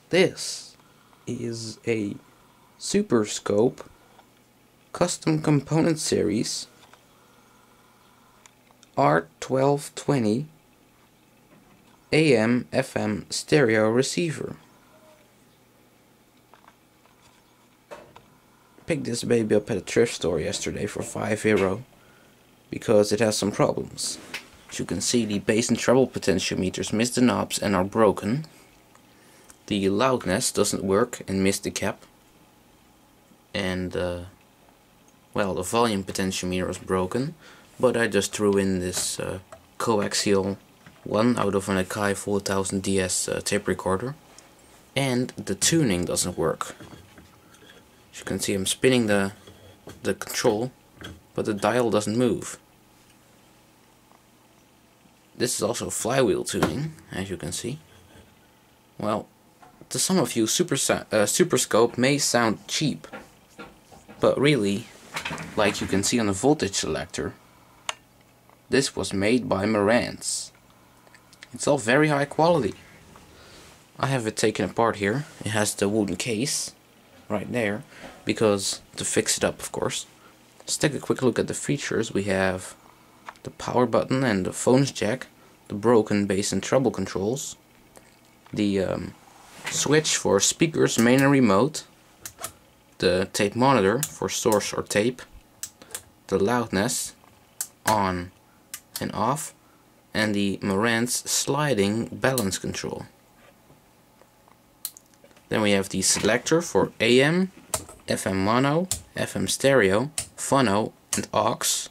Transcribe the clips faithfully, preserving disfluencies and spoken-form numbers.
This is a Super Scope custom component series R twelve twenty A M F M stereo receiver. Picked this baby up at a thrift store yesterday for five euro because it has some problems. As you can see, the bass and treble potentiometers miss the knobs and are broken. The loudness doesn't work and missed the cap. And uh, well, the volume potentiometer is broken, but I just threw in this uh, coaxial one out of an Akai four thousand D S uh, tape recorder. And the tuning doesn't work. As you can see, I'm spinning the, the control, but the dial doesn't move. This is also flywheel tuning, as you can see. Well, to some of you, Super, uh, Super Scope may sound cheap, but really, like you can see on the voltage selector, this was made by Marantz. It's all very high quality. I have it taken apart here. It has the wooden case right there, because to fix it up, of course. Let's take a quick look at the features. We have the power button and the phones jack, the broken bass and treble controls, the um, switch for speakers, main and remote, the tape monitor for source or tape, the loudness on and off, and the Marantz sliding balance control. Then we have the selector for A M, F M mono, F M stereo, phono and aux.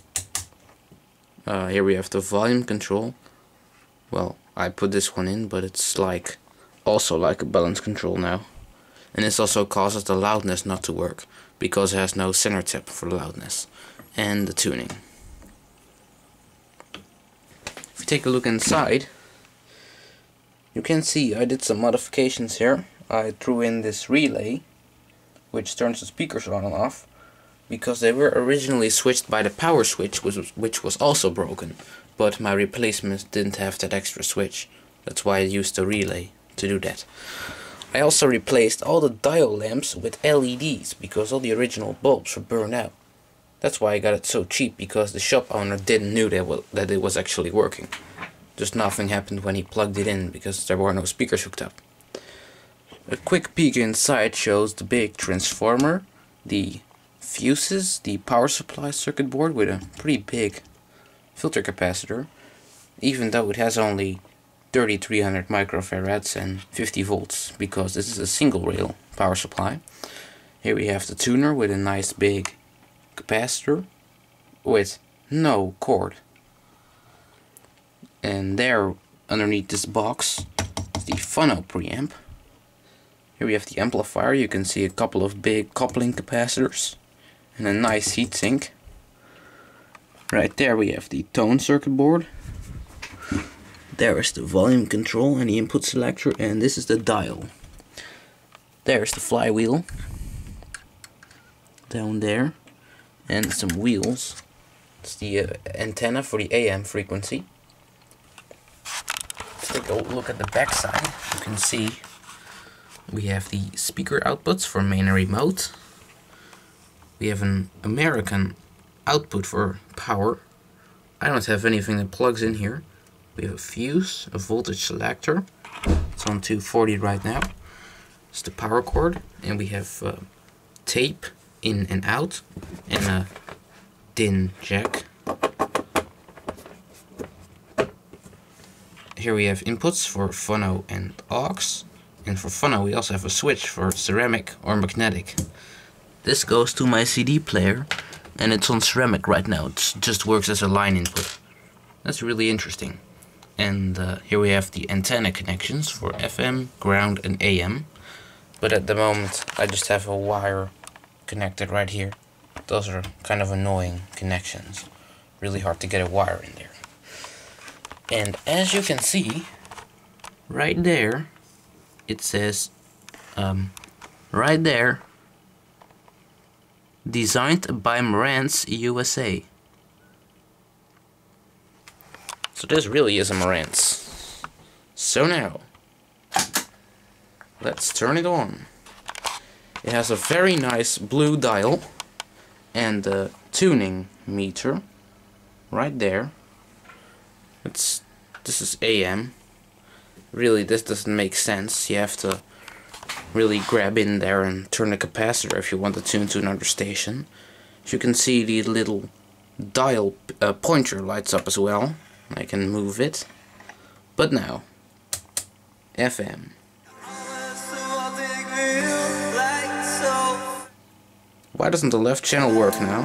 Uh, here we have the volume control. Well, I put this one in, but it's like also like a balance control now. And this also causes the loudness not to work, because it has no center tip for the loudness. And the tuning. If you take a look inside, you can see I did some modifications here. I threw in this relay, which turns the speakers on and off, because they were originally switched by the power switch, which was, which was also broken, but my replacements didn't have that extra switch. That's why I used the relay to do that. I also replaced all the dial lamps with L E Ds, because all the original bulbs were burned out. That's why I got it so cheap, because the shop owner didn't know that, that it was actually working. Just nothing happened when he plugged it in, because there were no speakers hooked up. A quick peek inside shows the big transformer, the fuses, the power supply circuit board with a pretty big filter capacitor, even though it has only thirty-three hundred microfarads and fifty volts, because this is a single rail power supply. Here we have the tuner with a nice big capacitor with no cord. And there, underneath this box, is the phono preamp. Here we have the amplifier. You can see a couple of big coupling capacitors and a nice heatsink. Right there we have the tone circuit board. There is the volume control and the input selector, and this is the dial. There's the flywheel down there, and some wheels. It's the uh, antenna for the A M frequency. Let's take a look at the back side. You can see we have the speaker outputs for main and remote. We have an American output for power. I don't have anything that plugs in here. We have a fuse, a voltage selector. It's on two forty right now. It's the power cord, and we have uh, tape in and out, and a D I N jack. Here we have inputs for phono and aux. And for phono we also have a switch for ceramic or magnetic. This goes to my C D player, and it's on ceramic right now. It just works as a line input. That's really interesting. And uh, here we have the antenna connections for F M, ground and A M. But at the moment I just have a wire connected right here. Those are kind of annoying connections. Really hard to get a wire in there. And as you can see, right there, it says, um, right there, designed by Marantz U S A. So this really is a Marantz. So now, let's turn it on. It has a very nice blue dial and a tuning meter right there. It's this is A M. Really, this doesn't make sense. You have to really grab in there and turn the capacitor if you want to tune to another station. As you can see, the little dial uh, pointer lights up as well. I can move it. But now, F M. Why doesn't the left channel work now?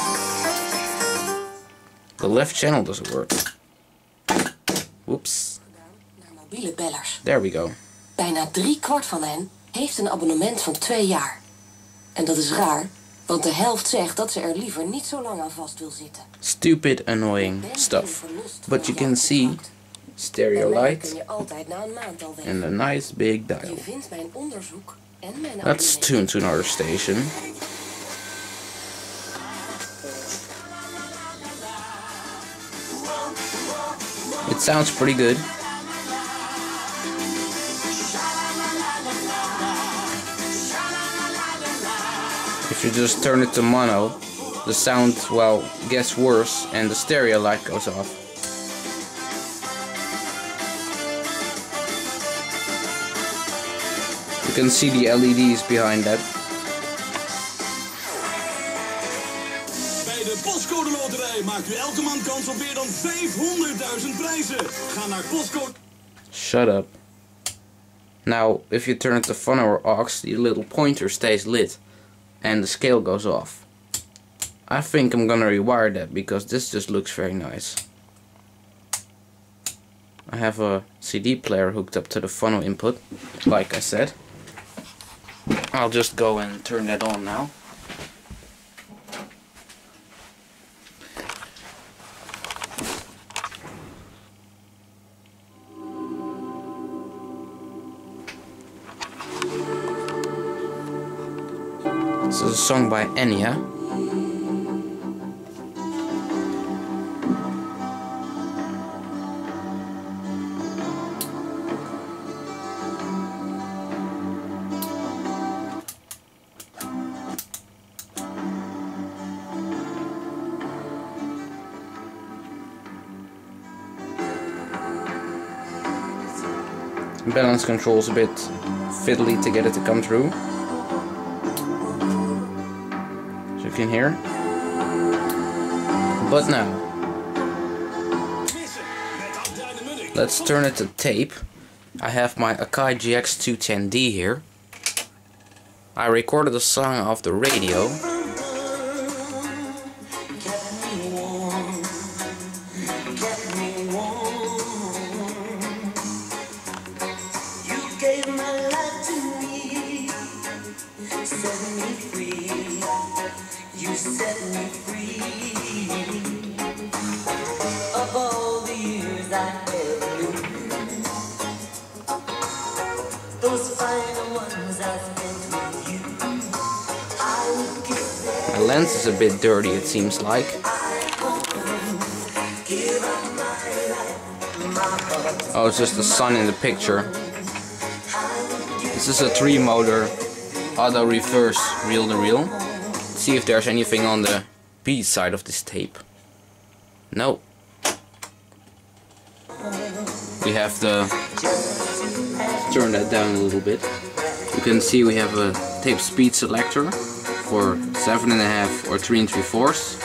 The left channel doesn't work. Whoops. There we go. Bijna drie kwart van hen heeft een abonnement van twee jaar. En dat is raar, want de helft zegt dat ze er liever niet zo lang aan vast wil zitten. Stupid, annoying stuff. But you can see stereo light and a nice big dial. Je vindt mijn onderzoek en mijn Let's tune to another station. It sounds pretty good. If you just turn it to mono, the sound, well, gets worse and the stereo light goes off. You can see the L E Ds behind that. Bij de Postcode Loterij maakt u elke maand kans op meer dan vijfhonderdduizend prijzen. Ga naar Postcode... Shut up. Now, if you turn it to phono or aux, the little pointer stays lit and the scale goes off. I think I'm gonna rewire that because this just looks very nice. I have a C D player hooked up to the phono input, like I said. I'll just go and turn that on now. This is a song by Enya. Balance control is a bit fiddly to get it to come through. As you can hear. But now, let's turn it to tape. I have my Akai G X two ten D here. I recorded a song off the radio. My lens is a bit dirty, it seems like. Oh, it's just the sun in the picture. This is a three motor auto reverse reel to reel. See if there's anything on the B side of this tape. No. We have the turn that down a little bit. You can see we have a tape speed selector for seven and a half or three and three fourths.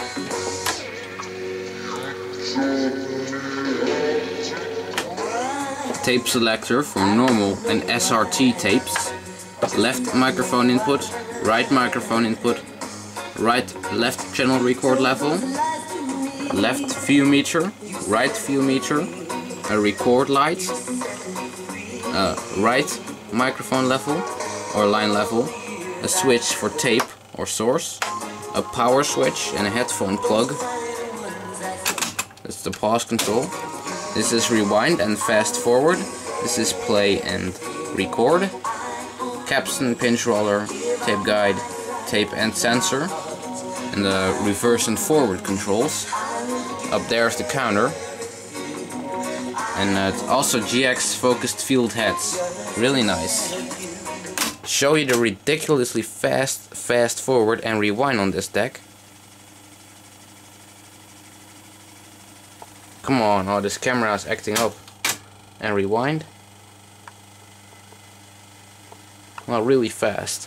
Tape selector for normal and S R T tapes. Left microphone input, right microphone input, right left channel record level, left view meter, right view meter, a record light, a right microphone level or line level, a switch for tape or source, a power switch and a headphone plug. That's the pause control. This is rewind and fast forward. This is play and record. Capstan, pinch roller, tape guide, tape and sensor, and the reverse and forward controls. Up there is the counter, and uh, also G X focused field heads. Really nice. Show you the ridiculously fast fast forward and rewind on this deck. Come on, oh, this camera is acting up. And rewind. Well, really fast.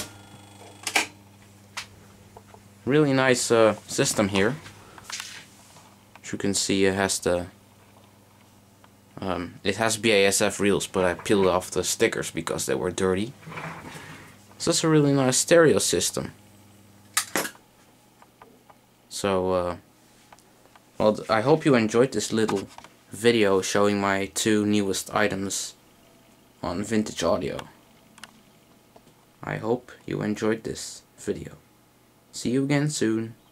Really nice uh, system here. As you can see, it has the um, it has B A S F reels, but I peeled off the stickers because they were dirty. So it's a really nice stereo system. So, uh, well, I hope you enjoyed this little video showing my two newest items on Vintage Audio. I hope you enjoyed this video. See you again soon.